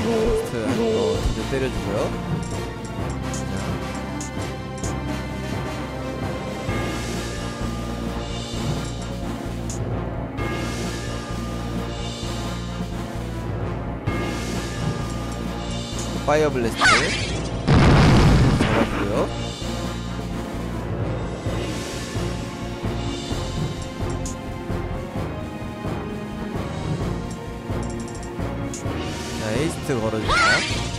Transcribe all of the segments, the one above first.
두대 때려주고요. 자, 파이어 블래스트 잡아주고요. 자, 에이스트 걸어줍니다.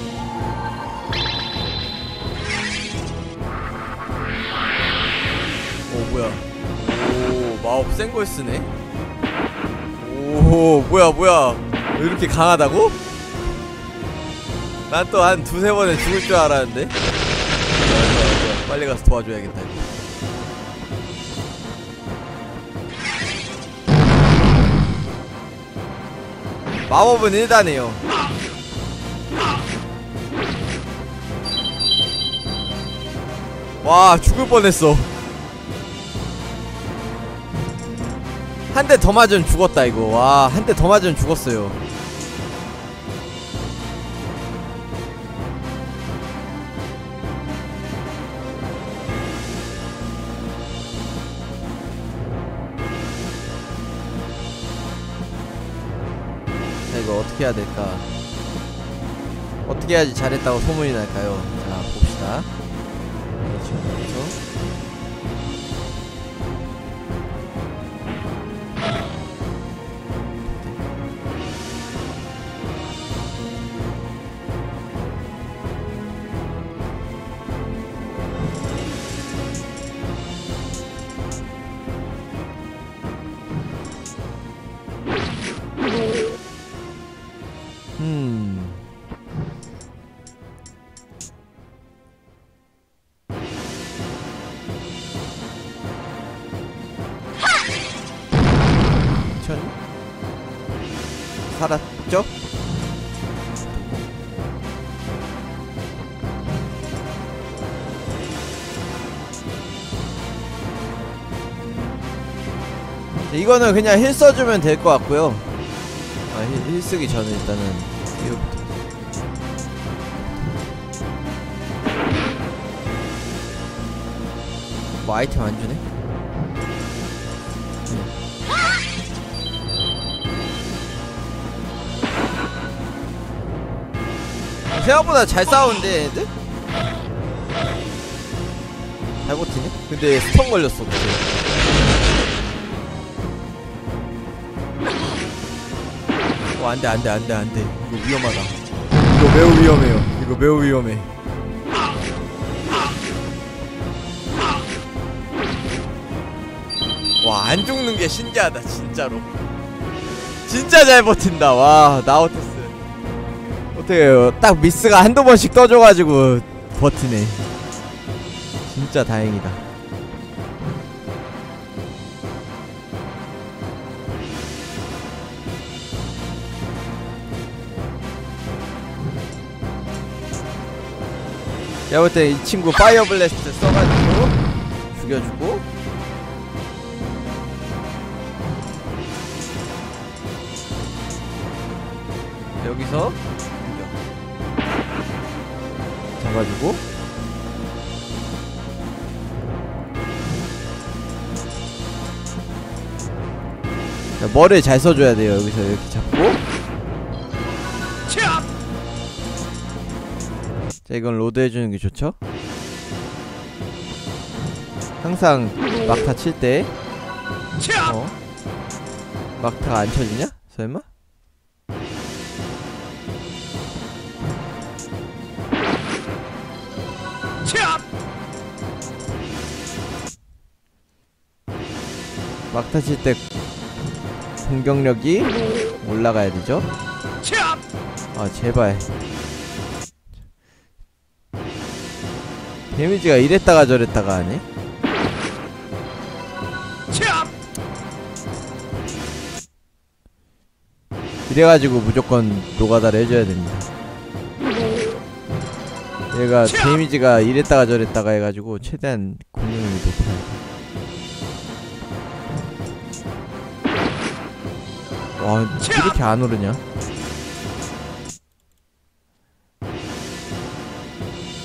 오 뭐야. 오 마법 센 걸 쓰네. 오 뭐야 왜 이렇게 강하다고? 난 또 한 두세 번에 죽을 줄 알았는데. 빨리 가서 도와줘야겠다 이거. 마법은 1단이에요 와 죽을 뻔했어. 한 대 더 맞으면 죽었다 이거. 와 한 대 더 맞으면 죽었어요. 자 이거 어떻게 해야 될까? 어떻게 해야지 잘했다고 소문이 날까요? 자 봅시다. 그렇죠. 살았죠? 이거는 그냥 힐 써주면 될 것 같고요. 아, 힐 쓰기 전에 일단은 이거부터. 뭐 아이템 안 주네? 생각보다 잘 싸우는데 얘들? 잘 버티네? 근데 스턴 걸렸어 그때. 안돼 이거 위험하다. 이거 매우 위험해요. 이거 매우 위험해. 와 안 죽는게 신기하다 진짜로. 진짜 잘 버틴다. 와 나우테스 어떡해요. 딱 미스가 한두 번씩 떠줘가지고 버티네. 진짜 다행이다. 제가 볼 때 이 친구 파이어 블래스트 써가지고 죽여주고, 여기서 잡아주고, 자, 머리를 잘 써줘야 돼요. 여기서 이렇게 잡고, 자 이건 로드 해주는 게 좋죠. 항상 막타 칠 때 막타가 안 쳐지냐? 설마? 막타 칠 때 공격력이 올라가야 되죠? 아 제발. 데미지가 이랬다가 저랬다가 하네. 이래가지고 무조건 노가다를 해줘야 됩니다. 얘가 데미지가 이랬다가 저랬다가 해가지고 최대한 공격력이 높아야 돼. 와 이렇게 안 오르냐?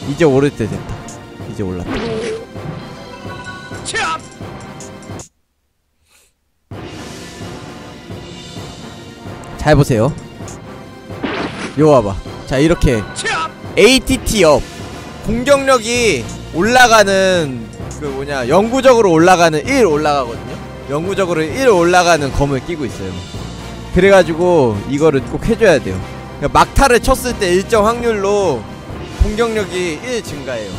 이제 오를 때 됐다. 이제 올랐다. 잘 보세요. 요 와봐. 자, 이렇게 ATT 업, 공격력이 올라가는 그 뭐냐, 영구적으로 올라가는 1 올라가거든요. 영구적으로 1 올라가는 검을 끼고 있어요. 그래가지고 이거를 꼭 해줘야 돼요. 그러니까 막타를 쳤을 때 일정 확률로 공격력이 1 증가해요.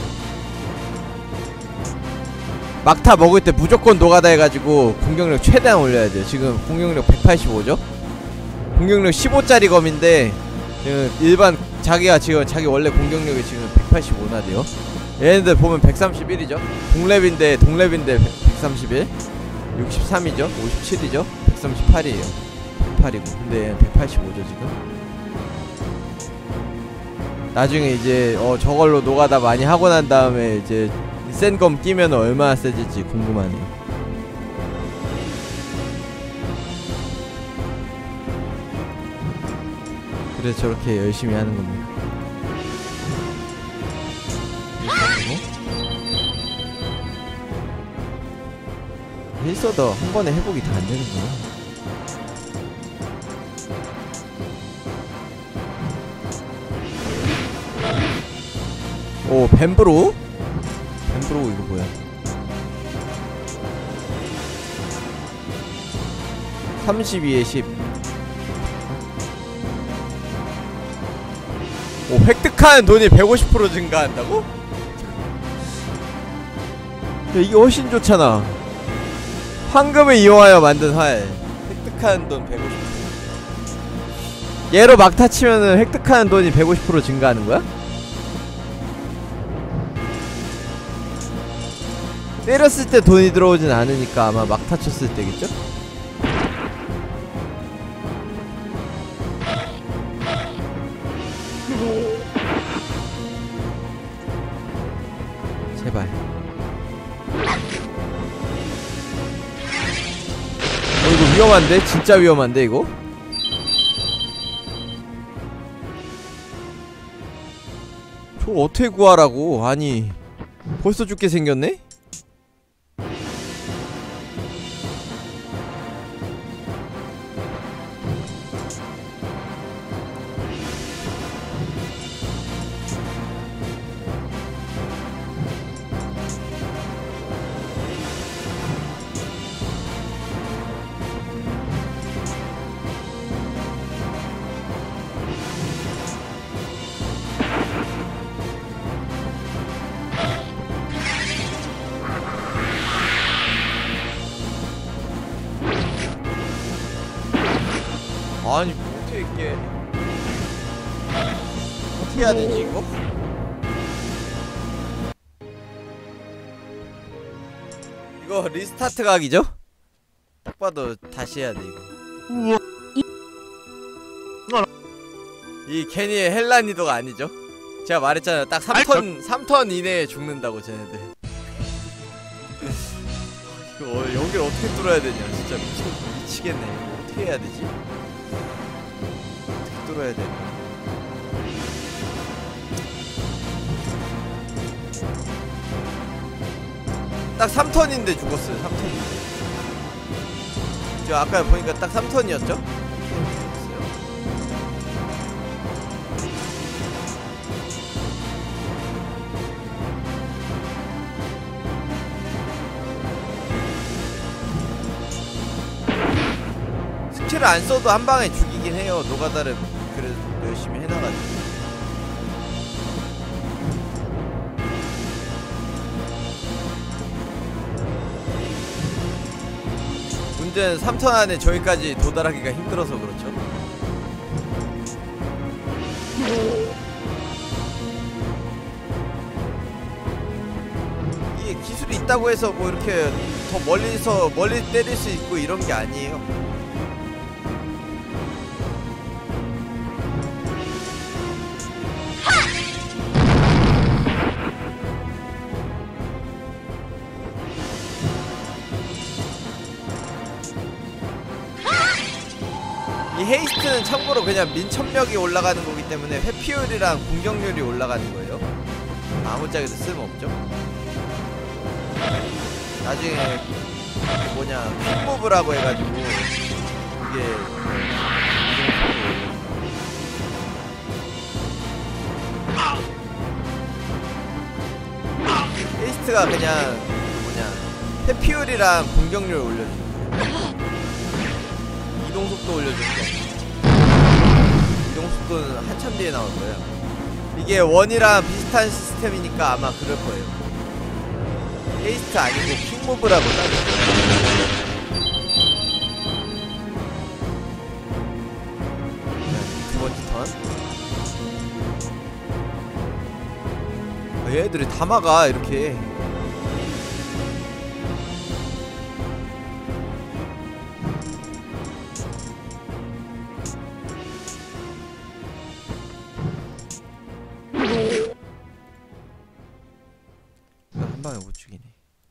막타 먹을 때 무조건 노가다 해가지고 공격력 최대한 올려야 돼요. 지금 공격력 185죠? 공격력 15짜리 검인데 일반 자기가 지금 자기 원래 공격력이 지금 185나 돼요. 얘네들 보면 131이죠? 동랩인데 131, 63이죠? 57이죠? 138이에요 108이고 근데 얘는 185죠 지금. 나중에 이제 저걸로 노가다 많이 하고 난 다음에 이제 센 검 끼면 얼마나 세질지 궁금하네요. 그래서 저렇게 열심히 하는 겁니다. 힐서더 한 번에 회복이 다 안 되는구나. 오, 뱀브로? 뱀브로 이거 뭐야? 32에 10. 오, 획득하는 돈이 150% 증가한다고? 야, 이게 훨씬 좋잖아. 황금을 이용하여 만든 활. 획득하는 돈 150%. 얘로 막타 치면은 획득하는 돈이 150% 증가하는 거야? 때렸을 때 돈이 들어오진 않으니까 아마 막타 쳤을 때겠죠? 제발. 이거 위험한데? 진짜 위험한데 이거? 저걸 어떻게 구하라고? 아니 벌써 죽게 생겼네? 아니 어떻게 이게 어떻게 해야 되지 이거? 이거 리스타트 각이죠? 딱 봐도 다시 해야 돼 이거. 이 괜히의 헬라니도가 아니죠? 제가 말했잖아요. 딱 3턴 이내에 죽는다고 쟤네들. 이거 여기를 어떻게 뚫어야 되냐 진짜 미치겠네. 이거 어떻게 해야 되지? 어떻게 뚫어야 돼? 딱 3턴인데 죽었어요. 3턴인데. 저 아까 보니까 딱 3턴이었죠? 스킬을 안 써도 한 방에 죽이긴 해요. 노가다를 그래도 열심히 해놔가지고. 문제는 3턴 안에 저기까지 도달하기가 힘들어서 그렇죠. 이게 기술이 있다고 해서 뭐 이렇게 더 멀리 때릴 수 있고 이런 게 아니에요. 이 헤이스트는 참고로 그냥 민첩력이 올라가는 거기 때문에 회피율이랑 공격률이 올라가는 거예요. 아무짝에도 쓸모없죠. 나중에 뭐냐 퀵무브라고 해가지고 이게 헤이스트가 그냥 뭐냐 회피율이랑 공격률 올려주는 거예요. 이동속도 올려주는 거. 이동속도는 한참 뒤에 나올 거예요. 이게 원이랑 비슷한 시스템이니까 아마 그럴 거예요. 헤이스트 아니고 퀵무브라고 따져요. 두 번째 턴. 얘들이 다 막아 이렇게. 한 방에 못 죽이네.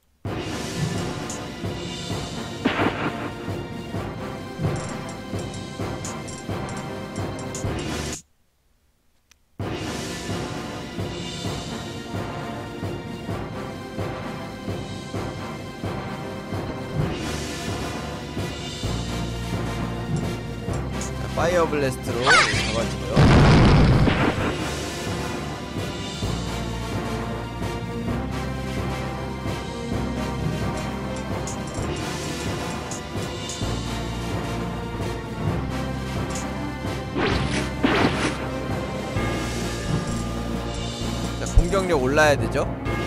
파이어 블래스트로 잡아주고요. 자, 공격력 올라야 되죠?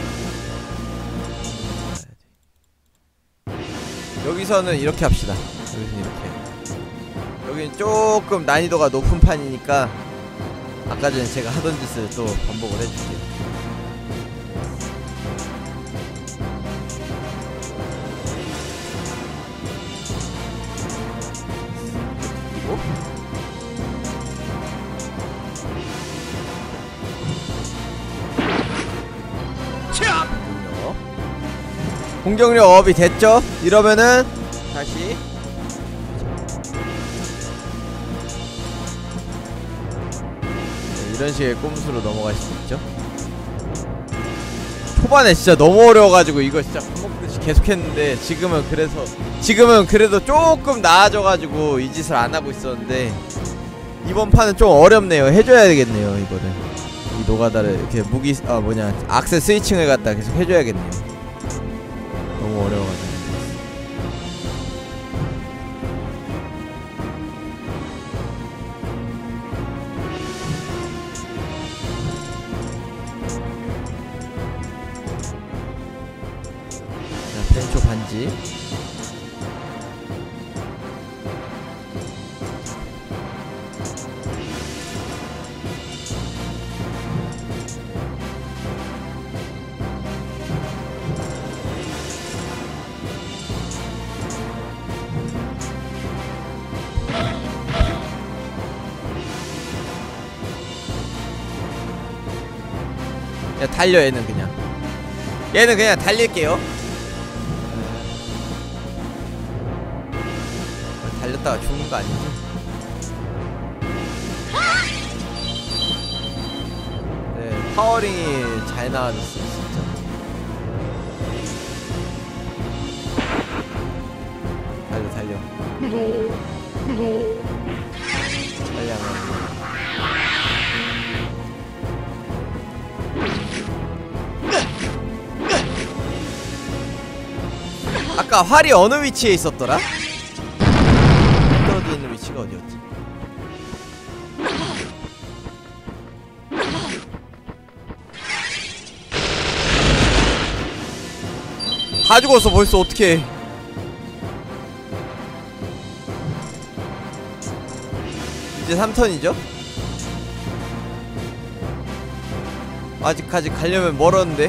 여기서는 이렇게 합시다. 여기서는 이렇게. 여기는 조금 난이도가 높은 판이니까 아까 전에 제가 하던 짓을 또 반복을 해줄게요. 그리고 공격력 업이 됐죠? 이러면은 다시 이런 식의 꼼수로 넘어갈 수 있죠. 초반에 진짜 너무 어려워가지고 이거 진짜 밥 먹듯이 계속 했는데 지금은 그래도 조금 나아져가지고 이 짓을 안 하고 있었는데 이번 판은 좀 어렵네요. 해줘야 되겠네요. 이거를 이 노가다를 이렇게 무기 악세 스위칭을 갖다 계속 해줘야겠네요. 너무 어려워가지고. 벤초 반지. 야, 달려. 얘는 그냥 달릴게요. 달렸다가 죽는 거 아니지? 네, 파워링이 잘 나와줬어요, 진짜. 달려. 아까 활이 어느 위치에 있었더라? 떨어져 있는 위치가 어디였지? 다 죽었어 벌써. 어떡해. 이제 3턴이죠? 아직까지 가려면 멀었는데.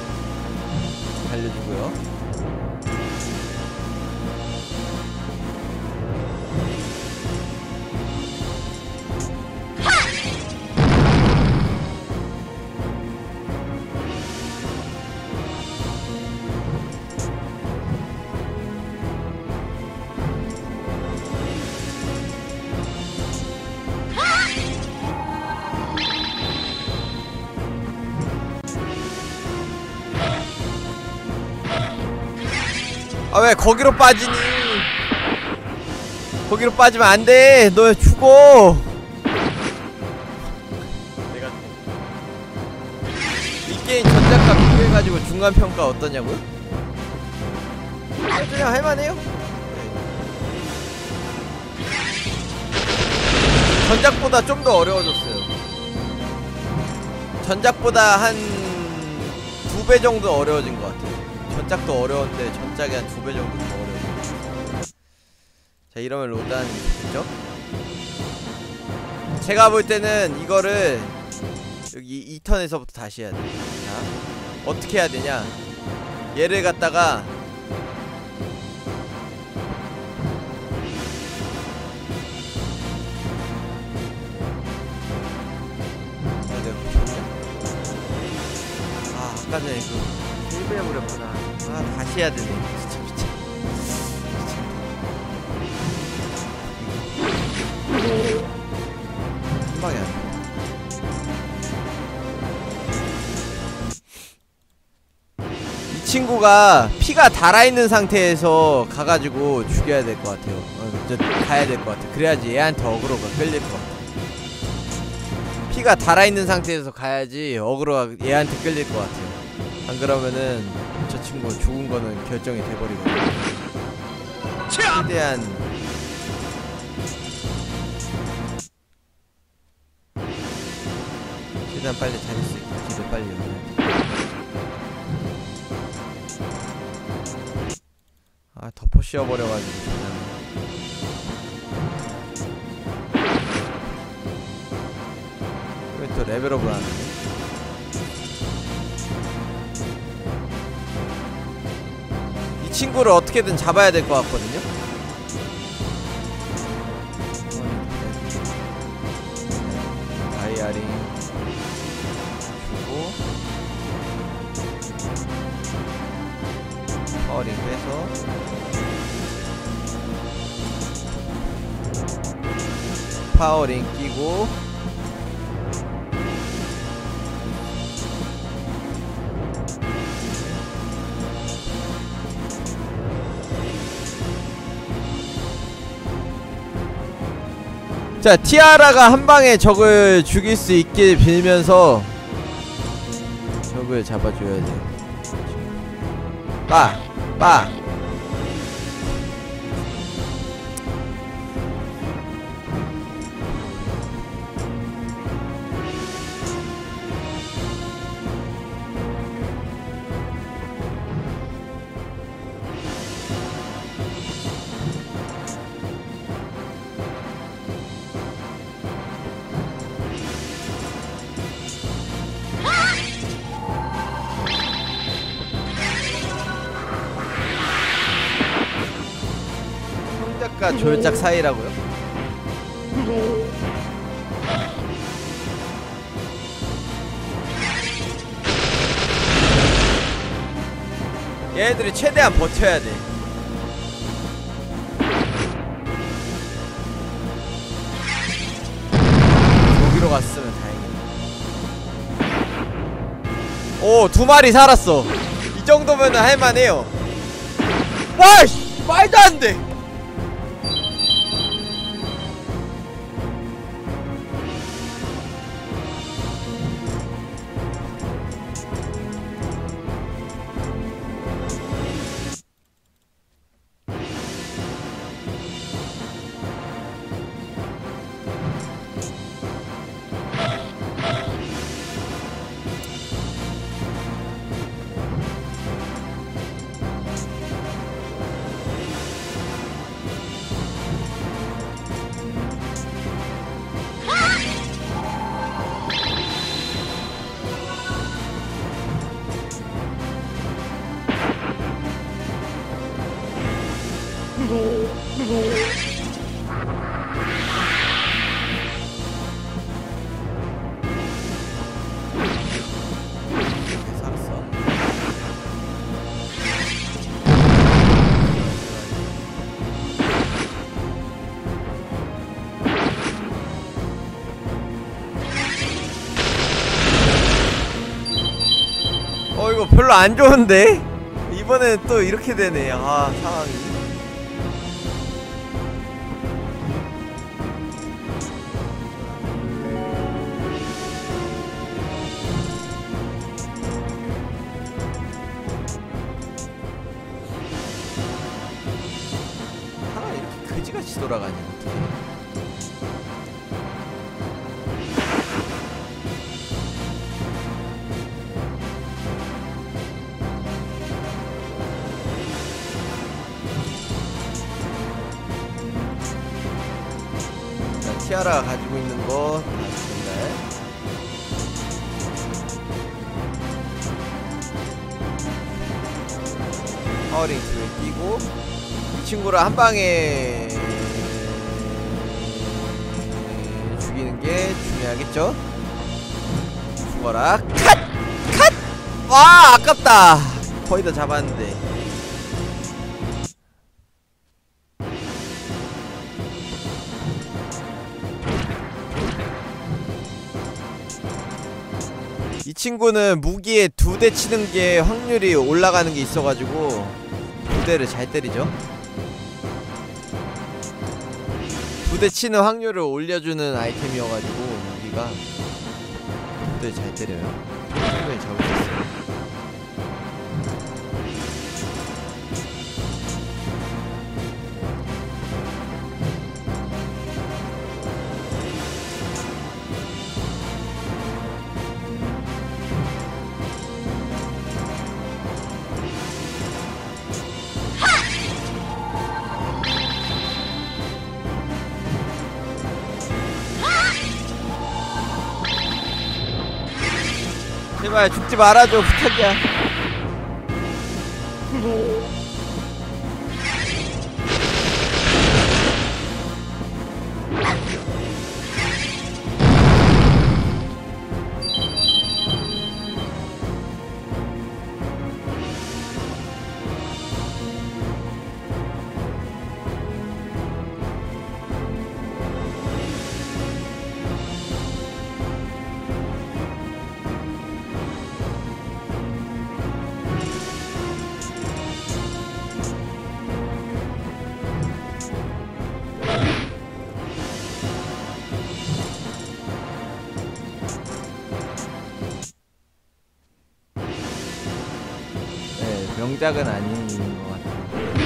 달려주고요. 아 왜 거기로 빠지니? 거기로 빠지면 안돼. 너 죽어. 내가 이 게임 전작과 비교해가지고 중간평가 어떠냐고요? 그냥 할만해요. 전작보다 좀 더 어려워졌어요. 전작보다 한 2배 정도 어려워진 것 같아요. 전작도 어려운데 전작이 한 2배 정도 더 어려워요. 자, 이러면 로드하는 게 좋겠죠? 제가 볼 때는 이거를 여기 2턴에서부터 다시 해야 돼. 자, 어떻게 해야 되냐? 얘를 갖다가 아까 전에 그 실패해버렸구나. 아, 다시 해야 되네. 진짜 미쳐. 한 방에 안 돼. 이 친구가 피가 달아있는 상태에서 가가지고 죽여야 될 것 같아요. 가야 될 것 같아. 그래야지 얘한테 어그로가 끌릴 것 같아. 피가 달아있는 상태에서 가야지 어그로가 얘한테 끌릴 것 같아요. 안 그러면은 저 친구 죽은 거는 결정이 돼버리거든요. 최대한 빨리 다닐 수 있게 길을 빨리 열어야 돼. 아, 덮어 씌워버려가지고 왜 또 레벨업을 안 하네? 이 친구를 어떻게든 잡아야 될 것 같거든요? 다이아링 주고 파워링 빼서 파워링 끼고 자, 티아라가 한방에 적을 죽일 수 있길 빌면서 적을 잡아줘야 돼. 빠! 빠! 손작과 졸작 사이라고요? 얘네들이 최대한 버텨야 돼. 여기로 갔으면 다행이다. 오, 2마리 살았어. 이 정도면은 할만해요. 와이씨! 말도 안 돼! 이거 별로 안 좋은데? 이번엔 또 이렇게 되네. 아, 상황이. 하나 이렇게 그지같이 돌아가냐 어떡해. 티아라가 가지고 있는 거 다 전달. 파워링 2에 끼고 이 친구를 한 방에 죽이는 게 중요하겠죠? 죽어라. 컷! 컷! 와, 아깝다. 거의 다 잡았는데. 이 친구는 무기에 2대 치는 게 확률이 올라가는 게 있어가지고 2대를 잘 때리죠. 2대 치는 확률을 올려주는 아이템이어가지고 무기가 2대 잘 때려요. 충분히 잡을 수 있어요. 제발 죽지 말아줘, 부탁이야. 명작은 아닌 것 같아요.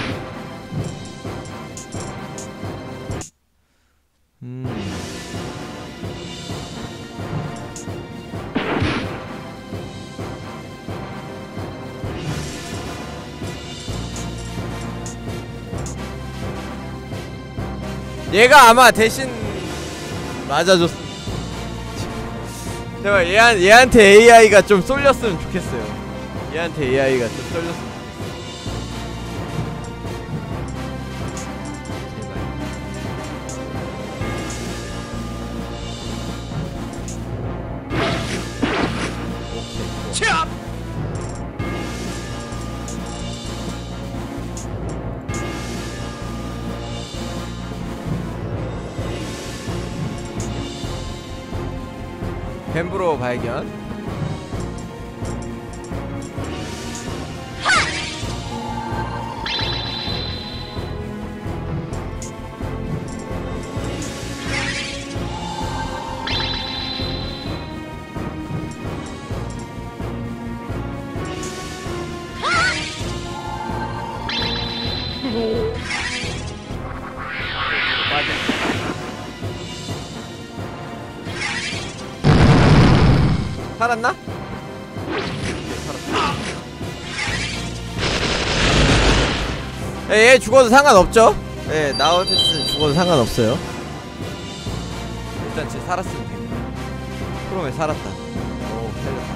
얘가 아마 대신 맞아줬어. 제발 얘한테 AI가 좀 쏠렸으면 좋겠어요. 얘한테 AI가 좀 쏠렸으면 좋겠어. 제발. 오케이. 뱀브로 발견. 살았나? 네, 살았다. 얘 죽어도 상관없죠? 네, 나우테스 죽어도 상관없어요. 일단 쟤 살았으면 됩니다. 그러면 살았다. 오,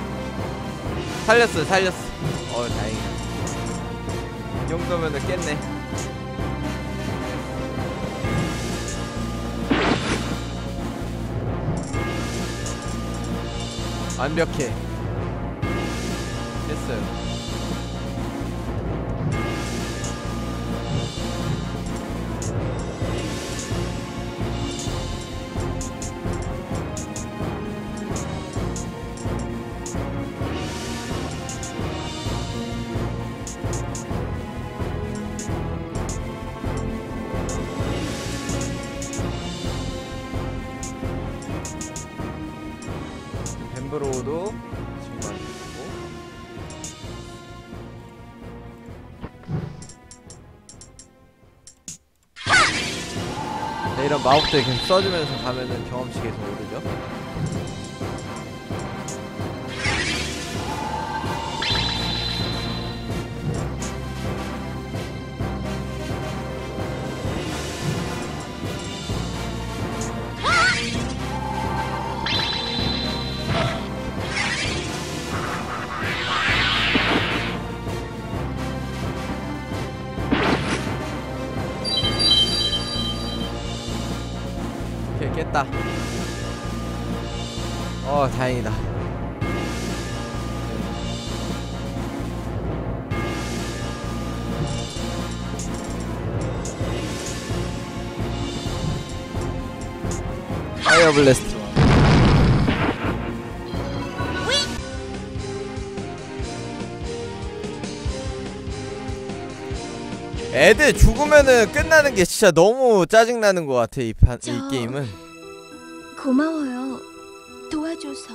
살렸다. 살렸어. 다행이다. 이 정도면은 깼네. 완벽해. 됐어요. 프로도 지금 만들고. 네, 이런 마법들 계속 써주면서 가면은 경험치 계속 오르죠. 깼다. 다행이다. 파이어 블래스트. 애들 죽으면은 끝나는 게 진짜 너무 짜증나는 것 같아. 이 게임은. 고마워요. 도와줘서.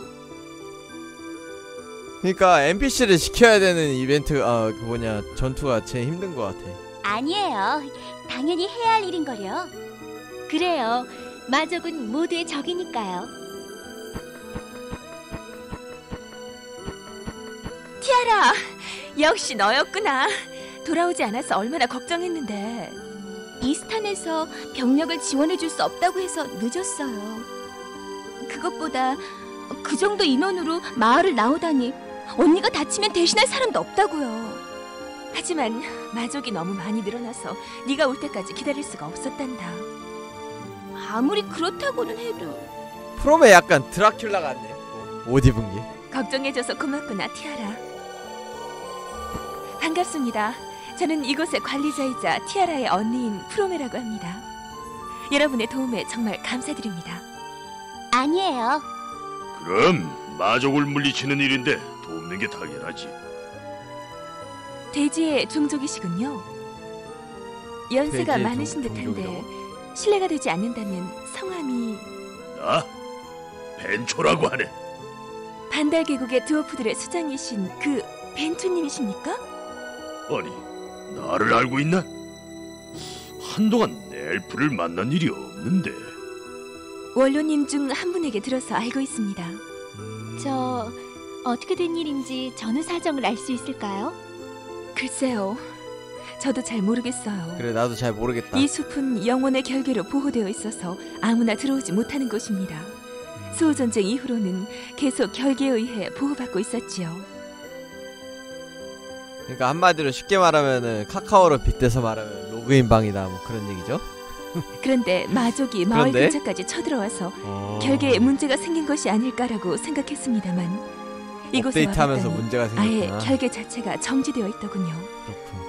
그러니까 NPC를 지켜야 되는 이벤트, 그 뭐냐, 전투가 제일 힘든 것 같아. 아니에요. 당연히 해야 할 일인걸요. 그래요. 마족은 모두의 적이니까요. 티아라! 역시 너였구나. 돌아오지 않아서 얼마나 걱정했는데. 이스탄에서 병력을 지원해줄 수 없다고 해서 늦었어요. 그것보다 그 정도 인원으로 마을을 나오다니 언니가 다치면 대신할 사람도 없다고요. 하지만 마족이 너무 많이 늘어나서 네가 올 때까지 기다릴 수가 없었단다. 아무리 그렇다고는 해도 프롬에 약간 드라큘라 같네. 옷 입은 게. 걱정해줘서 고맙구나, 티아라. 반갑습니다. 저는 이곳의 관리자이자 티아라의 언니인 프로메라고 합니다. 여러분의 도움에 정말 감사드립니다. 아니에요. 그럼 마족을 물리치는 일인데 돕는 게 당연하지. 돼지의 종족이시군요. 연세가 돼지의 많으신 듯한데 종족이라고? 실례가 되지 않는다면 성함이... 나? 벤초라고 하네. 반달 계곡의 드워프들의 수장이신 그 벤초님이십니까? 아니, 나를 알고 있나? 한동안 엘프를 만난 일이 없는데. 원로님 중 한 분에게 들어서 알고 있습니다. 저 어떻게 된 일인지 전후 사정을 알 수 있을까요? 글쎄요, 저도 잘 모르겠어요. 그래, 나도 잘 모르겠다. 이 숲은 영혼의 결계로 보호되어 있어서 아무나 들어오지 못하는 곳입니다. 수호전쟁 이후로는 계속 결계에 의해 보호받고 있었지요. 그러니까 한마디로 쉽게 말하면은 카카오로 빗대서 말하면 로그인 방이다, 뭐 그런 얘기죠. 그런데 마족이 마을 그런데? 근처까지 쳐들어와서 결계에 문제가 생긴 것이 아닐까라고 생각했습니다만 이곳에 업데이트하면서 와봤더니 문제가 아예 생겼구나. 결계 자체가 정지되어 있더군요. 그렇군.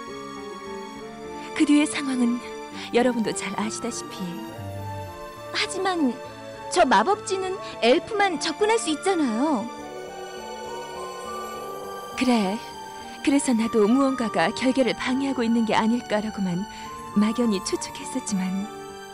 그 뒤의 상황은 여러분도 잘 아시다시피. 하지만 저 마법지는 엘프만 접근할 수 있잖아요. 그래, 그래서 나도 무언가가 결계를 방해하고 있는 게 아닐까라고만 막연히 추측했었지만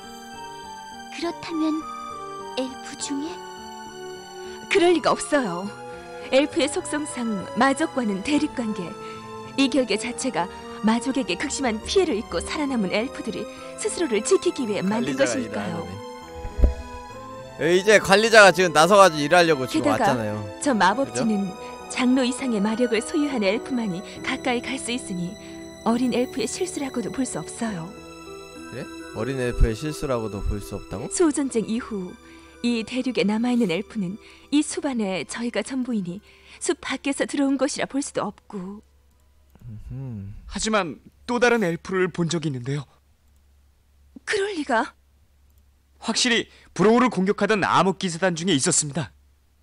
그렇다면 엘프 중에? 그럴 리가 없어요. 엘프의 속성상 마족과는 대립관계. 이 결계 자체가 마족에게 극심한 피해를 입고 살아남은 엘프들이 스스로를 지키기 위해 만든 관리자가 것이니까요. 일하네. 이제 관리자가 지금 나서가지고 일하려고 지금 게다가 왔잖아요. 저 마법지는 장로 이상의 마력을 소유한 엘프만이 가까이 갈 수 있으니 어린 엘프의 실수라고도 볼 수 없어요. 그래? 어린 엘프의 실수라고도 볼 수 없다고? 수호전쟁 이후 이 대륙에 남아있는 엘프는 이 숲 안에 저희가 전부이니 숲 밖에서 들어온 것이라 볼 수도 없고. 하지만 또 다른 엘프를 본 적이 있는데요. 그럴 리가. 확실히 브로우를 공격하던 암흑기사단 중에 있었습니다.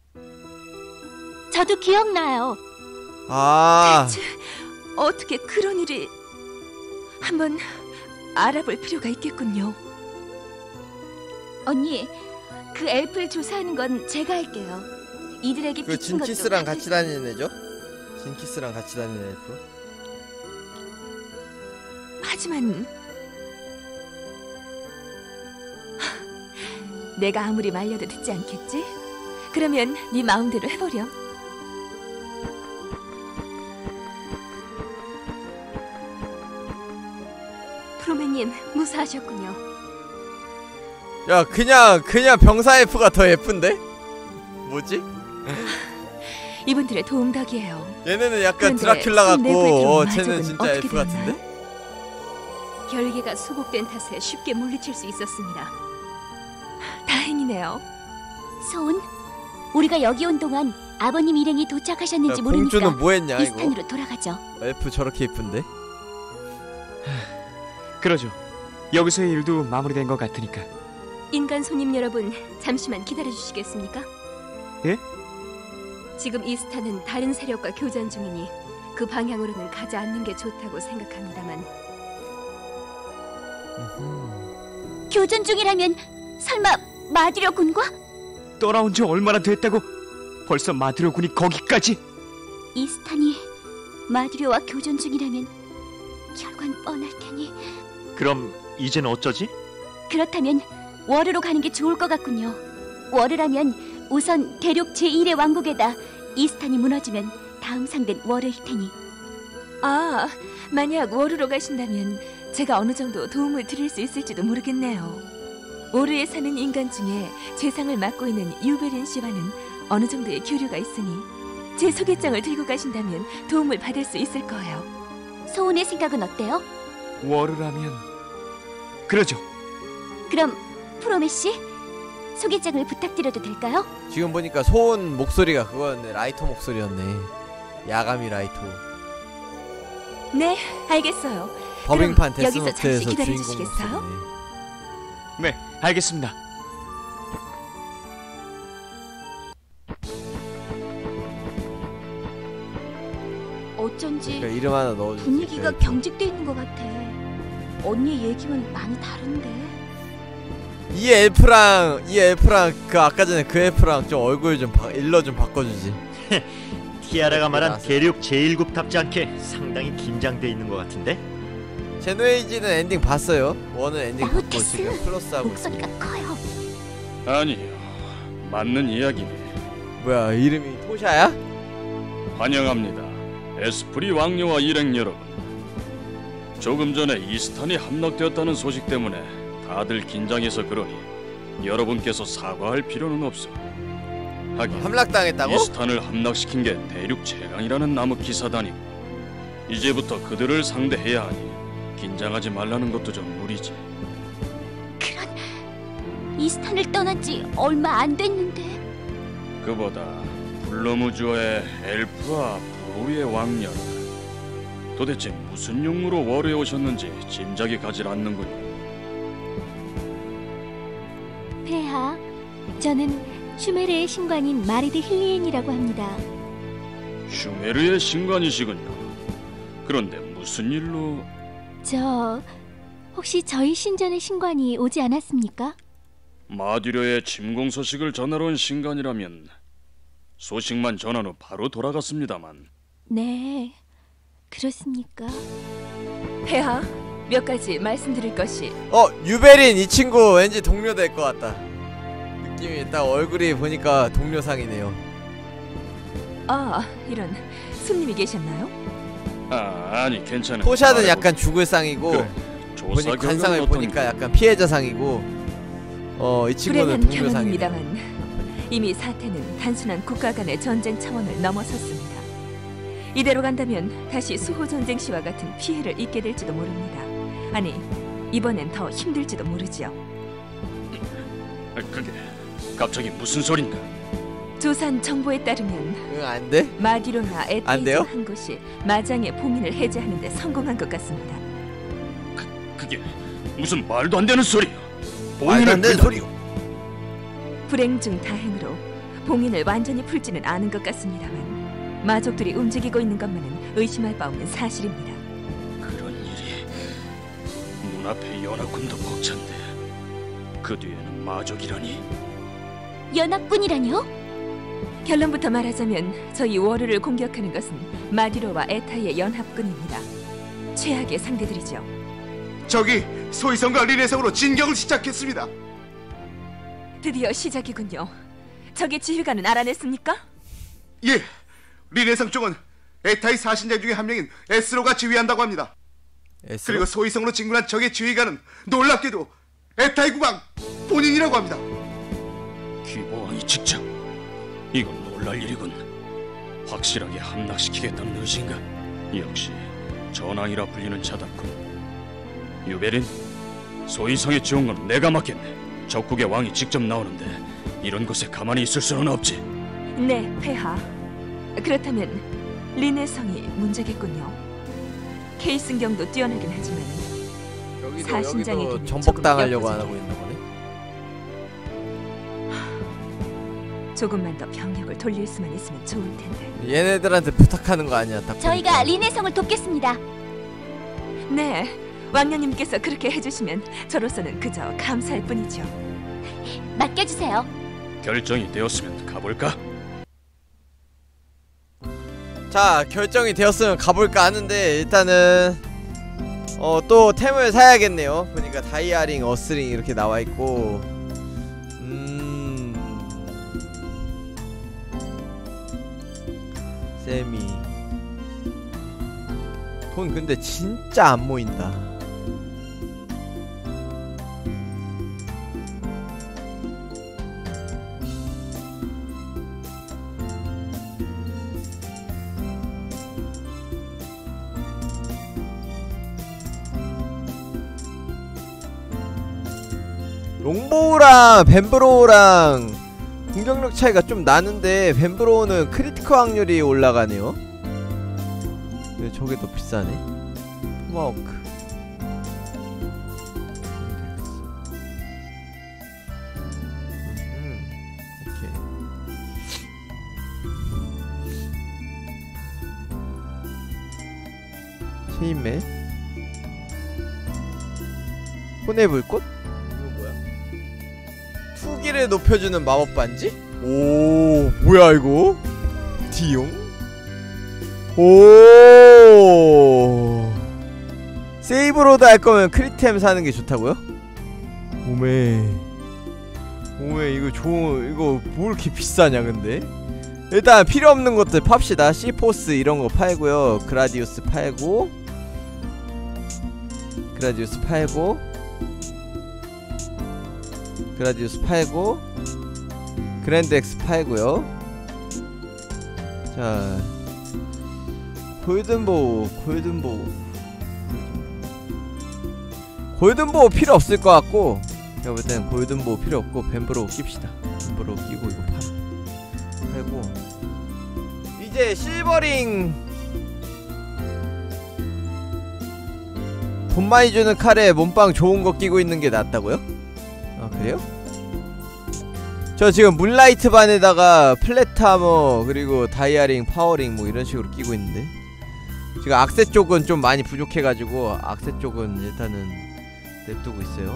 저도 기억나요. 아, 어떻게 그런 일이... 한번 알아볼 필요가 있겠군요. 언니, 그 엘프를 조사하는 건 제가 할게요. 이들에게 그 비친 것도 진키스랑 같이 다니는 애죠? 진키스랑 같이 다니는 엘프? 하지만 내가 아무리 말려도 듣지 않겠지? 그러면 네 마음대로 해보렴. 프로메님 무사하셨군요. 야 그냥 병사 F가 더 예쁜데? 뭐지? 이분들의 도움 덕이에요. 얘네는 약간 그런데 드라큘라 같고 내부에 들어온 쟤는 마족은 진짜 어떻게 F 되었나요? 같은데? 결계가 수복된 탓에 쉽게 물리칠 수 있었습니다. 다행이네요. 소은, 우리가 여기 온 동안 아버님 일행이 도착하셨는지 야, 모르니까 공주는 뭐했냐 이거? 이스탄으로 돌아가죠. F 저렇게 예쁜데? 그러죠. 여기서의 일도 마무리된 것 같으니까. 인간 손님 여러분, 잠시만 기다려 주시겠습니까? 예? 지금 이스탄은 다른 세력과 교전 중이니 그 방향으로는 가지 않는 게 좋다고 생각합니다만. 교전 중이라면 설마 마디려 군과? 떠나온 지 얼마나 됐다고 벌써 마드려 군이 거기까지? 이스탄이 마디려와 교전 중이라면 결과는 뻔할 테니. 그럼 이젠 어쩌지? 그렇다면 워르로 가는 게 좋을 것 같군요. 워르라면 우선 대륙 제1의 왕국에다 이스탄이 무너지면 다음 상대는 워르일 테니. 아, 만약 워르로 가신다면 제가 어느 정도 도움을 드릴 수 있을지도 모르겠네요. 오르에 사는 인간 중에 재상을 맡고 있는 유베린 씨와는 어느 정도의 교류가 있으니 제 소개장을 들고 가신다면 도움을 받을 수 있을 거예요. 소은의 생각은 어때요? 워르라면 그러죠. 그럼 프로메 씨, 소개장을 부탁드려도 될까요? 지금 보니까 소은 목소리가 그거였네. 라이터 목소리였네. 야가미 라이터. 네, 알겠어요. 더빙판 그럼 여기서 잠시 데스노트에서 기다려 주인공 주시겠어요? 목소리네. 네, 알겠습니다. 어쩐지 그러니까 이름 하나 넣어주지. 분위기가 경직돼 있는 것 같아. 언니 얘기만 많이 다른데. 이 엘프랑 그 아까 전에 그 엘프랑 좀 얼굴 좀 일러 좀 바꿔주지. 티아라가 말한 나왔어요. 대륙 제1국답지 않게 상당히 긴장돼 있는 것 같은데? 제노에이지는 엔딩 봤어요. 원은 엔딩 봤고 나우테스, 지금 플러스하고 목소리가 있습니다. 커요. 아니요, 맞는 이야기네. 뭐야 이름이 토샤야? 환영합니다, 에스프리 왕녀와 일행 여러분. 조금 전에 이스탄이 함락되었다는 소식 때문에 다들 긴장해서 그러니 여러분께서 사과할 필요는 없어. 하긴 함락당했다고? 이스탄을 함락시킨 게 대륙 최강이라는 나무 기사단이고 이제부터 그들을 상대해야 하니 긴장하지 말라는 것도 좀 무리지. 그런 이스탄을 떠난 지 얼마 안 됐는데. 그보다 블러무주어의 엘프와 브로리의 왕녀, 도대체 무슨 용무로 월에 오셨는지 짐작이 가질 않는군요. 폐하, 저는 슈메르의 신관인 마리드 힐리엔이라고 합니다. 슈메르의 신관이시군요. 그런데 무슨 일로... 혹시 저희 신전의 신관이 오지 않았습니까? 마듀려의 침공 소식을 전하러 온 신관이라면 소식만 전한 후 바로 돌아갔습니다만. 네, 그렇습니까? 폐하, 몇 가지 말씀드릴 것이. 유베린 이 친구 왠지 동료 될 것 같다. 느낌이 딱 얼굴이 보니까 동료상이네요. 아, 이런, 손님이 계셨나요? 아니 괜찮아. 토샤는 약간 죽을 상이고 그래, 조사 보니 관상을 결과는 보니까 어떤가? 약간 피해자 상이고 이 친구는 불행한 동료상이네요. 경험입니다만 이미 사태는 단순한 국가 간의 전쟁 차원을 넘어섰습니다. 이대로 간다면 다시 수호 전쟁 시와 같은 피해를 입게 될지도 모릅니다. 아니, 이번엔 더 힘들지도 모르지요. 그게 갑자기 무슨 소린가? 조산 정보에 따르면 응 안돼? 마디로나 안 돼요? 에테이즈 한 곳이 마장의 봉인을 해제하는 데 성공한 것 같습니다. 그게 무슨 말도 안 되는 소리야. 말도 안 되는 소리요. 불행 중 다행으로 봉인을 완전히 풀지는 않은 것 같습니다만 마족들이 움직이고 있는 것만은 의심할 바 없는 사실입니다. 그런 일이... 눈앞에 연합군도 벅찬데 그 뒤에는 마족이라니. 연합군이라뇨? 결론부터 말하자면 저희 워르를 공격하는 것은 마디로와 에타의 연합군입니다. 최악의 상대들이죠. 저기 소위성과 리네성으로 진격을 시작했습니다. 드디어 시작이군요. 적의 지휘관은 알아냈습니까? 예, 리네성 쪽은 에타의 사신자 중에 한 명인 에스로가 지휘한다고 합니다. 에스로? 그리고 소위성으로 진군한 적의 지휘관은 놀랍게도 에타의 국왕 본인이라고 합니다. 귀보왕이 직접? 이건 놀랄 일이군. 확실하게 함락시키겠다는 의지인가? 역시 전왕이라 불리는 자답군. 유베린, 소위성의 지원은 내가 맡겠네. 적국의 왕이 직접 나오는데 이런 곳에 가만히 있을 수는 없지. 네, 폐하. 그렇다면 리네성이 문제겠군요. 케이슨경도 뛰어나긴 하지만 사신장에게는 전복당하려고 조금 안 하고 있는 거네. 조금만 더 병력을 돌릴 수만 있으면 좋을 텐데. 얘네들한테 부탁하는 거 아니야? 딱 저희가 보니까. 리네성을 돕겠습니다. 네, 왕녀님께서 그렇게 해주시면 저로서는 그저 감사할 뿐이죠. 맡겨주세요. 결정이 되었으면 가볼까? 자, 결정이 되었으면 가볼까 하는데 일단은 또 템을 사야겠네요. 보니까 다이아링, 어스링 이렇게 나와있고 세미 돈 근데 진짜 안 모인다. 롱보우랑 벤브로우랑 공격력 차이가 좀 나는데 벤브로우는 크리티컬 확률이 올라가네요. 왜 저게 더 비싸네? 토마호크 오케이. 체인맨 혼의 불꽃? 투기를 높여주는 마법 반지? 오, 뭐야 이거? 디용? 오, 세이브로드 할 거면 크리템 사는 게 좋다고요? 오메, 이거 이거 뭐 이렇게 비싸냐 근데? 일단 필요 없는 것들 팝시다. 시포스 이런 거 팔고요. 그라디우스 팔고, 그라디우스 팔고, 그랜드엑스 팔고요. 자, 골든보우 필요 없을 것 같고, 제가 볼 때는 골든보우 필요 없고 벤브로우 낍시다. 벤브로우 끼고 이거 팔고, 이제 실버링 돈 많이 주는 칼에 몸빵 좋은 거 끼고 있는 게 낫다고요? 아, 그래요? 저 지금 문라이트 반에다가 플랫하머 그리고 다이아링, 파워링 뭐 이런 식으로 끼고 있는데, 지금 악세 쪽은 좀 많이 부족해가지고 악세 쪽은 일단은 냅두고 있어요.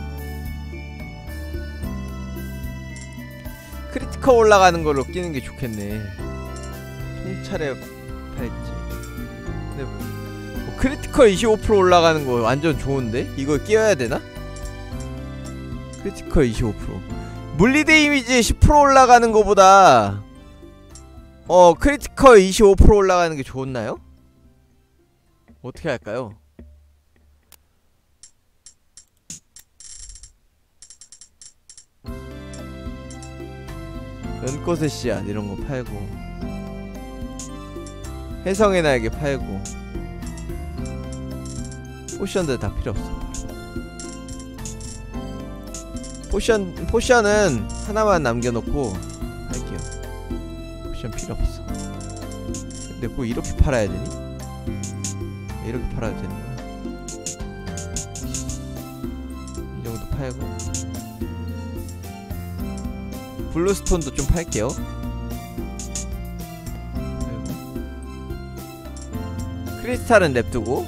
크리티컬 올라가는 걸로 끼는 게 좋겠네. 통찰에 팔지. 근데 뭐 크리티컬 25% 올라가는 거 완전 좋은데? 이걸 끼워야 되나? 크리티컬 25%. 물리 데미지 10% 올라가는 거보다 크리티컬 25% 올라가는 게 좋나요? 어떻게 할까요? 연꽃의 씨앗 이런 거 팔고, 해성의 날개 팔고, 포션들 다 필요 없어. 포션은 하나만 남겨놓고 할게요. 포션 필요 없어. 근데 꼭 이렇게 팔아야 되니? 이렇게 팔아야 되는 거야. 이 정도 팔고, 블루스톤도 좀 팔게요. 크리스탈은 냅두고,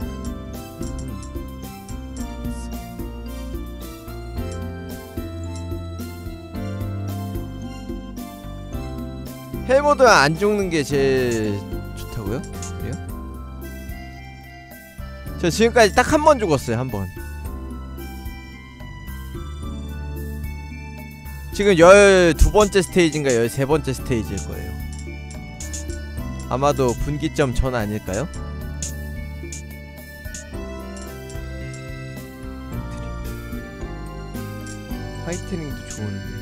헬모드 안 죽는 게 제일 좋다고요? 그래요? 저 지금까지 딱 한 번 죽었어요. 한 번. 지금 12번째 스테이지인가 13번째 스테이지일 거예요. 아마도 분기점 전 아닐까요? 화이트닝도 좋은데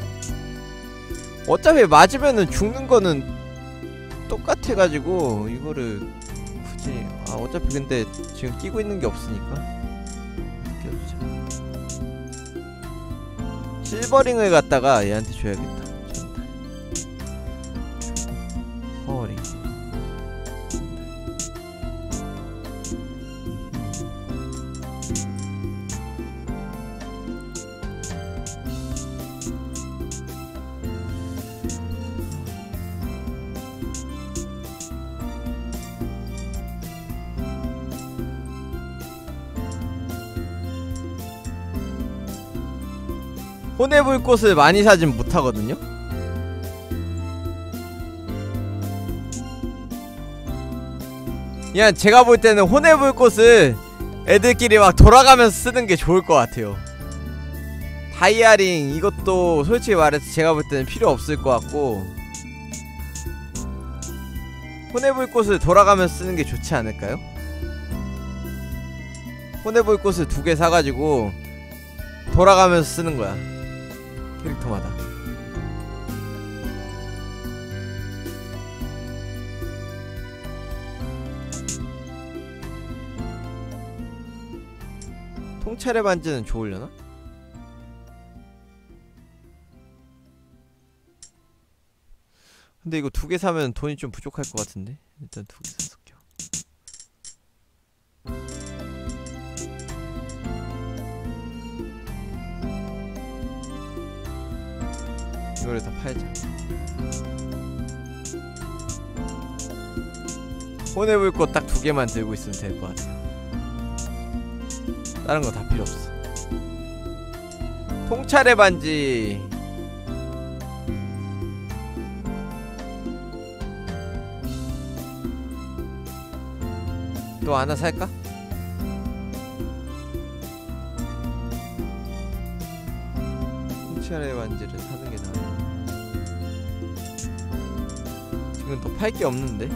어차피 맞으면은 죽는 거는 똑같아가지고 이거를 굳이 어차피 근데 지금 끼고 있는 게 없으니까 끼워주자. 실버링을 갖다가 얘한테 줘야겠다. 허리 혼의 불꽃을 많이 사진 못하거든요? 그냥 제가 볼 때는 혼의 불꽃을 애들끼리 막 돌아가면서 쓰는 게 좋을 것 같아요. 다이아링 이것도 솔직히 말해서 제가 볼 때는 필요 없을 것 같고 혼의 불꽃을 돌아가면서 쓰는 게 좋지 않을까요? 혼의 불꽃을 2개 사가지고 돌아가면서 쓰는 거야. 캐릭터마다. 통찰의 반지는 좋으려나? 근데 이거 2개 사면 돈이 좀 부족할 것 같은데? 일단 2개 사볼게요. 이거를 다 팔자. 혼의 불꽃 딱 2개만 들고 있으면 될 것 같아요. 다른 거 다 필요 없어. 통찰의 반지 또 하나 살까? 통찰의 반지를 사는 게 나아. 지금 또 팔 게 없는데?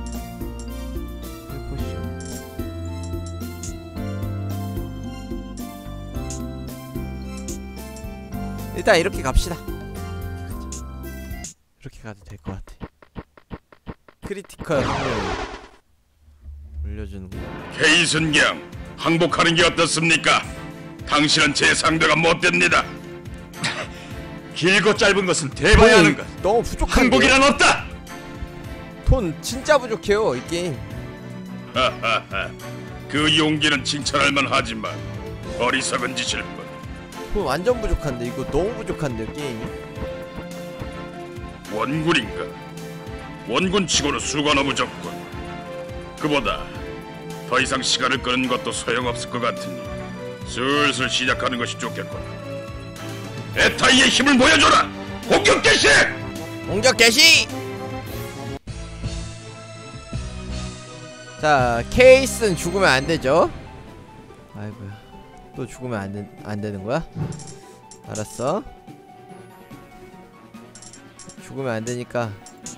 일단 이렇게 갑시다. 이렇게 가도 될 것 같아. 크리티컬 확률 올려주는 거. 케이슨경, 항복하는 게 어떻습니까? 당신은 제 상대가 못 됩니다. 길고 짧은 것은 대봐야 하는 것. 너무 부족한 항복이란 없다. 돈 진짜 부족해요 이 게임. 하하하. 그 용기는 칭찬할 만하지만 어리석은 짓일 뿐. 돈 완전 부족한데 이거 너무 부족한데 게임이. 원군인가? 원군치고는 수가 너무 적군. 그보다 더 이상 시간을 끄는 것도 소용없을 것 같으니 슬슬 시작하는 것이 좋겠군. 에타이의 힘을 보여줘라! 공격 개시! 공격 개시! 자, 케이스는 죽으면 안 되죠? 아이고야. 또 죽으면 안 되는 거야? 알았어. 죽으면 안 되니까.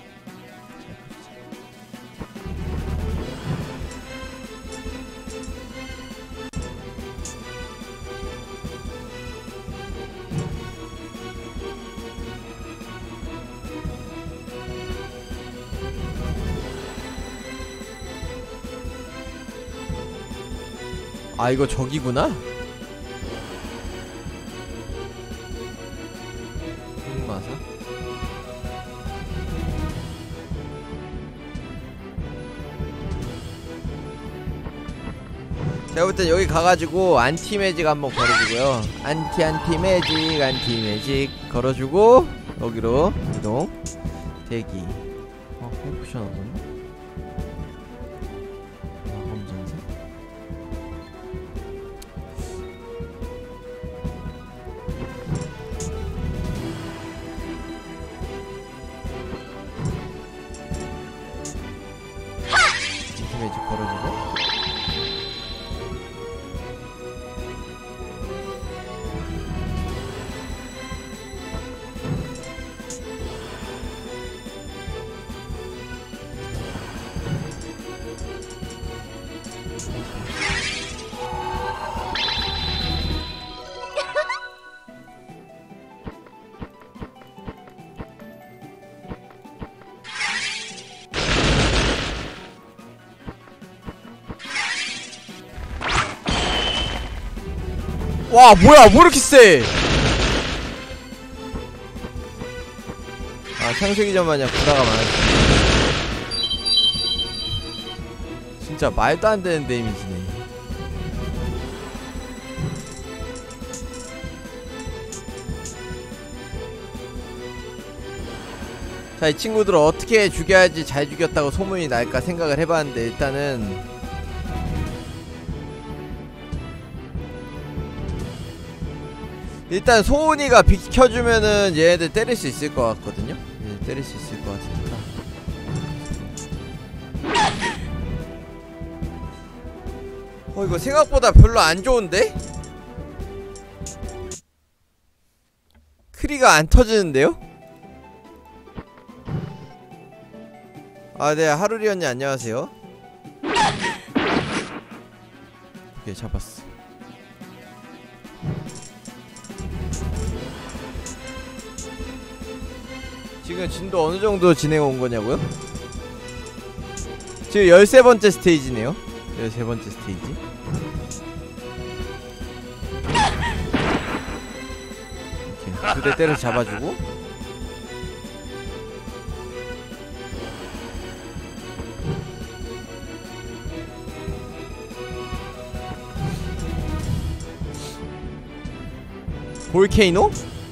아, 이거 저기구나? 흑마사? 제가 볼 땐 여기 가가지고 안티 매직 한번 걸어주고요. 안티 매직 걸어주고 여기로 이동. 대기. 포션 얻었나? 매직 걸어주고 와 뭐야 뭐 이렇게 세. 아 창세기전 마냥 구라가 많았지. 진짜 말도 안 되는 데미지네. 자, 이 친구들을 어떻게 죽여야지 잘 죽였다고 소문이 날까 생각을 해봤는데, 일단 소은이가 비켜주면은 얘네들 때릴 수 있을 것 같거든요? 얘네들 때릴 수 있을 것 같으니까. 이거 생각보다 별로 안 좋은데? 크리가 안 터지는데요? 아, 네, 하루리 언니 안녕하세요. 오케이, 잡았어. 지금 진도 어느 정도 진행 온 거냐고요? 지금 13번째 스테이지네요. 13번째 스테이지. 이렇게 2대 때려 잡아주고. 볼케이노?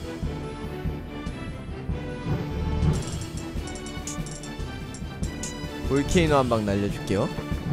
볼케이노 한 방 날려줄게요.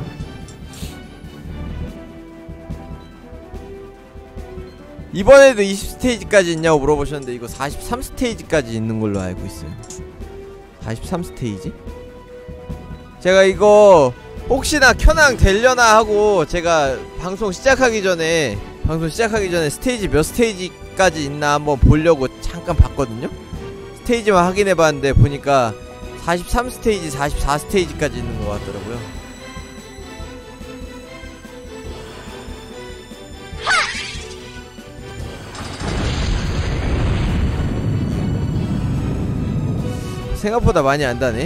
이번에도 20스테이지까지 있냐고 물어보셨는데 이거 43스테이지까지 있는 걸로 알고 있어요. 43스테이지? 제가 이거 혹시나 켜낭 되려나 하고 제가 방송 시작하기 전에 스테이지 몇 스테이지까지 있나 한번 보려고 잠깐 봤거든요? 스테이지만 확인해봤는데 보니까 43스테이지, 44스테이지까지 있는 것 같더라고요. 생각보다 많이 안다네?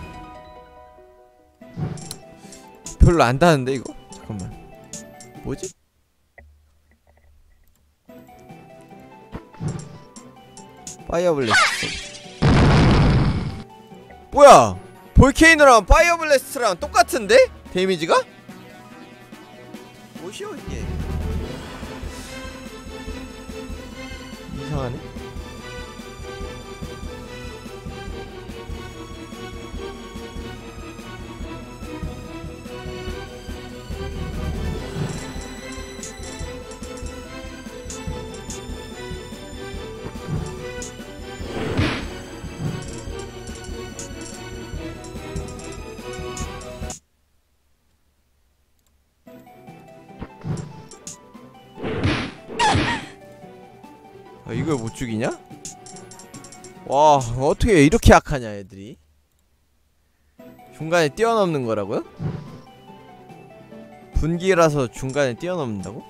별로 안다는데 이거? 잠깐만 뭐지? 파이어블래스트 뭐야! 볼케이노랑 파이어블래스트랑 똑같은데? 데미지가? 뭐시여 이게 이상하네. 이걸 못 죽이냐? 와, 어떻게 이렇게 약하냐 애들이. 중간에 뛰어넘는 거라고요? 분기라서 중간에 뛰어넘는다고?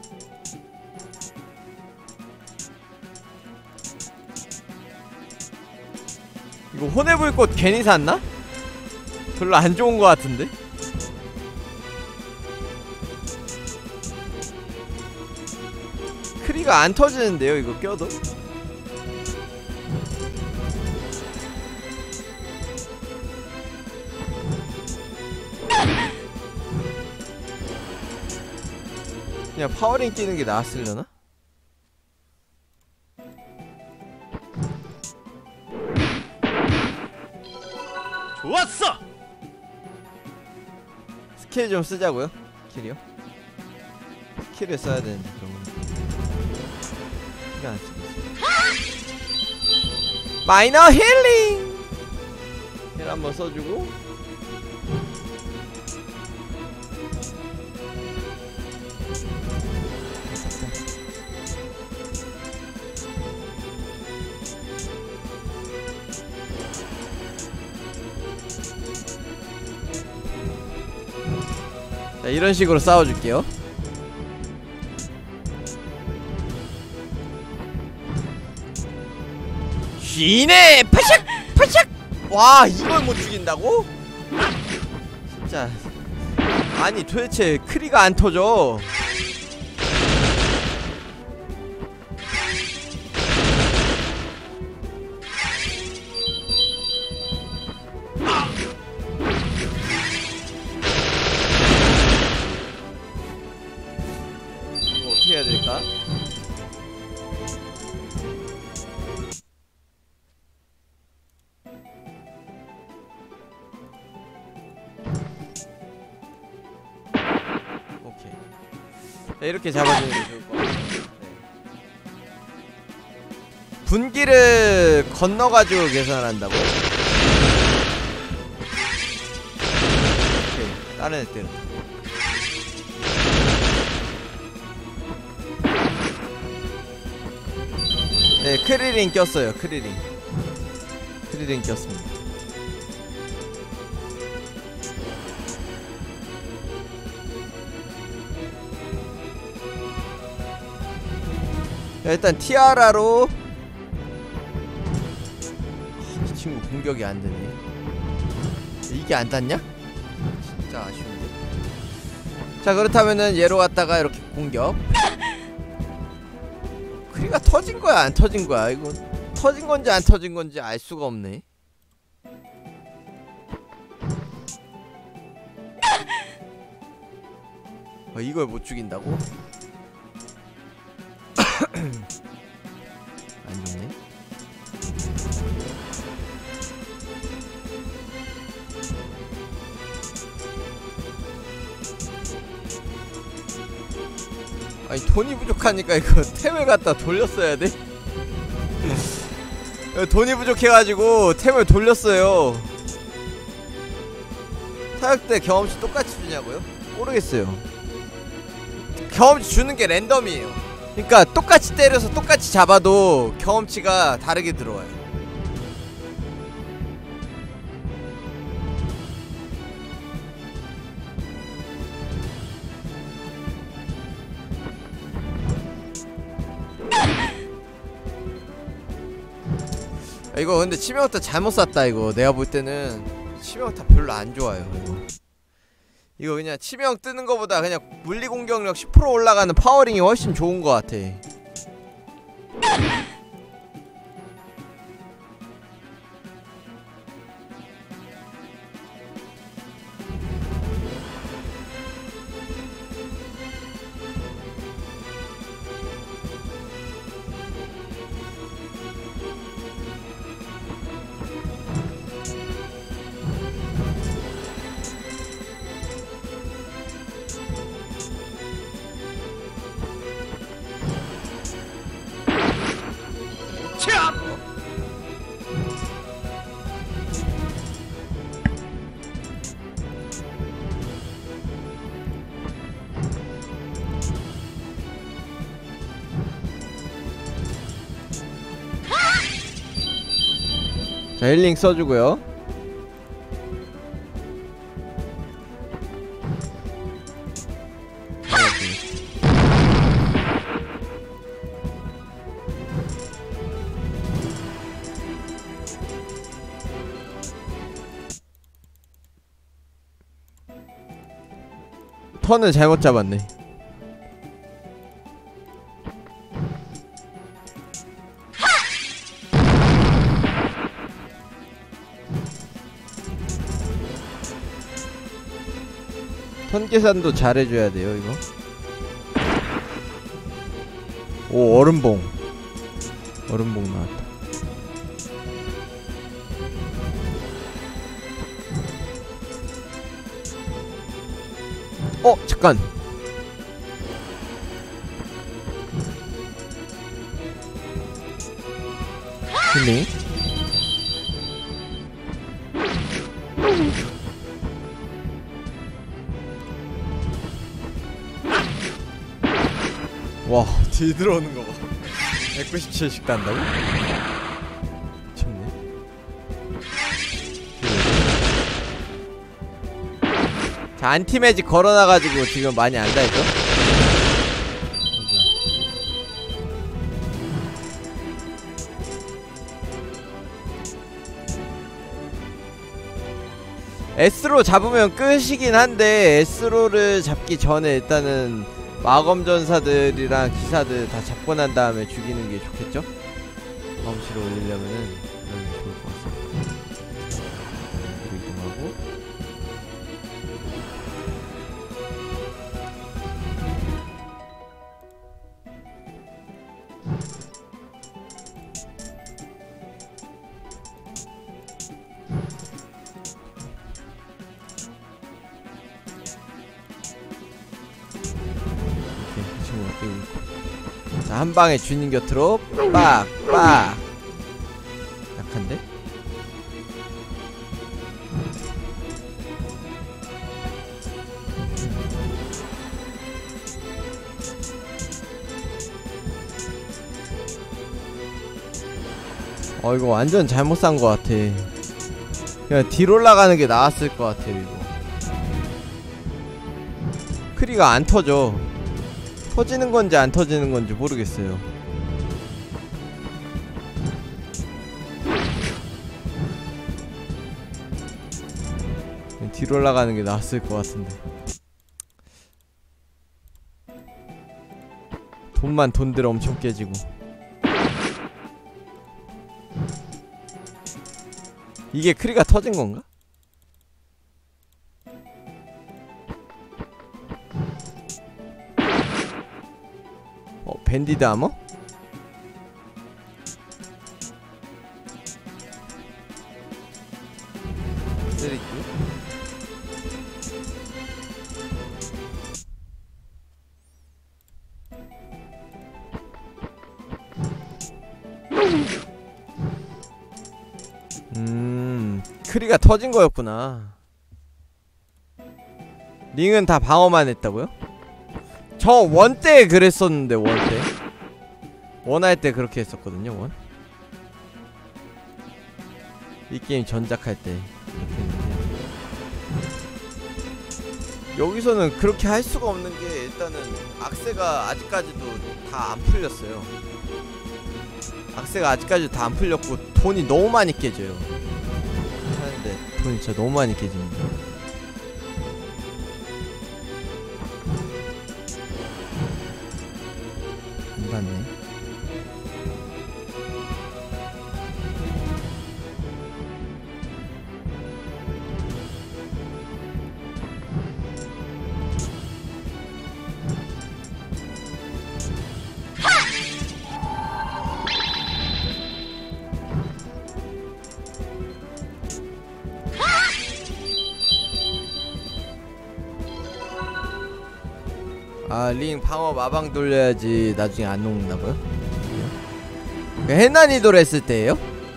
이거 혼의 불꽃 괜히 샀나? 별로 안 좋은 거 같은데? 크리가 안 터지는데요 이거 껴도? 그냥 파워링 끼는 게 나았으려나? 좋았어! 스킬 좀 쓰자고요? 스킬이요? 스킬을 써야 되는데 그러면 스킬을 안 쓰고 있어. 마이너 힐링! 힐 한번 써주고 자, 이런 식으로 싸워줄게요. 쥐네! 파샥! 파샥! 와, 이걸 못 죽인다고? 진짜. 아니, 도대체 크리가 안 터져. 자, 이렇게 잡아주는 게 좋을 것 같아요. 네. 분기를 건너가지고 계산한다고? 오케이, 다른 애 때는. 네, 크리링 꼈어요. 크리링 꼈습니다. 자, 일단 티아라로 이 친구 공격이 안 되네. 이게 안 닿냐? 진짜 아쉬운데. 자, 그렇다면은 얘로 갔다가 이렇게 공격. 크리가 터진 거야, 안 터진 거야? 이거 터진 건지 안 터진 건지 알 수가 없네. 이걸 못 죽인다고? 안 좋네. 아니 돈이 부족하니까 이거 템을 갖다 돌렸어야 돼? 돈이 부족해가지고 템을 돌렸어요. 타격 때 경험치 똑같이 주냐고요? 모르겠어요. 경험치 주는 게 랜덤이에요. 그러니까 똑같이 때려서 똑같이 잡아도 경험치가 다르게 들어와요. 이거 근데 치명타 잘못 쐈다. 이거 내가 볼 때는 치명타 별로 안 좋아요. 이거 그냥 치명 뜨는 거보다 그냥 물리 공격력 10% 올라가는 파워링이 훨씬 좋은 거 같아. 자, 힐링 써주고요. 턴을 잘못 잡았네. 턴 계산도 잘해줘야 돼요, 이거. 오, 얼음봉. 얼음봉 나왔다. 잠깐. 힐링. 와, 뒤 들어오는 거 봐. 197씩 단다고? 미쳤네. 자, 안티매직 걸어놔가지고 지금 많이 안 달죠? S로 잡으면 끝이긴 한데 S로를 잡기 전에 일단은 마검전사들이랑 기사들 다 잡고 난 다음에 죽이는 게 좋겠죠? 경험치를 올리려면은 그런 게 좋을 것 같습니다. 이동하고 뛰고 있고. 자, 한 방에 주님 곁으로 빡! 약한데? 이거 완전 잘못 산 것 같아. 그냥 뒤로 올라가는 게 나았을 것 같아요. 이거 크리가 안 터져. 터지는 건지 안 터지는 건지 모르겠어요. 뒤로 올라가는 게 나았을 것 같은데. 돈들 엄청 깨지고. 이게 크리가 터진 건가? 밴디드 아머? 쓰레기. 크리가 터진 거였구나. 링은 다 방어만 했다고요? 저 원 때 그랬었는데. 원 때 원할 때 그렇게 했었거든요. 원 이 게임 전작할 때 이렇게 했는데, 여기서는 그렇게 할 수가 없는 게 일단은 악세가 아직까지도 다 안 풀렸어요. 악세가 아직까지도 다 안 풀렸고 돈이 너무 많이 깨져요. 하는데 돈이 진짜 너무 많이 깨집니다. 안 받네. 아, 링 방어 마방 돌려야지 나중에 안 녹는다고요? 해난이도로 했을 때예요?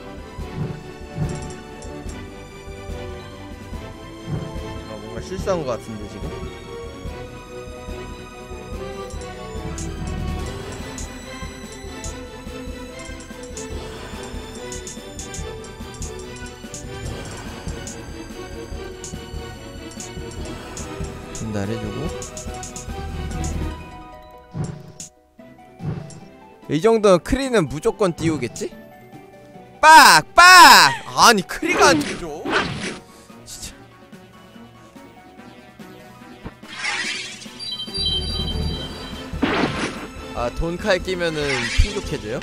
뭔가 실수한 것 같은데 지금? 전달해주고. 이 정도는 크리는 무조건 띄우겠지? 빡! 아니 크리가 안 띄워줘? 진짜. 아, 돈칼 끼면은 풍족해져요?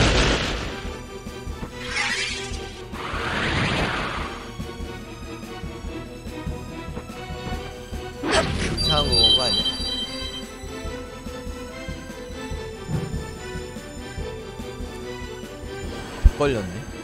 이상한 거 본 거 아니야? 걸렸네.